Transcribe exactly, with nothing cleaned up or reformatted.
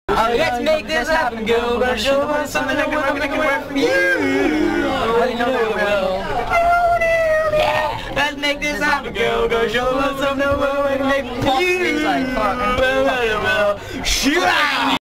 Oh, let's make this happen, girl. Gonna show her something that can work, that can work for you. Oh, you know it will. Yeah. Let's make this happen, girl. Gonna show her something that can make for you. Shoot out.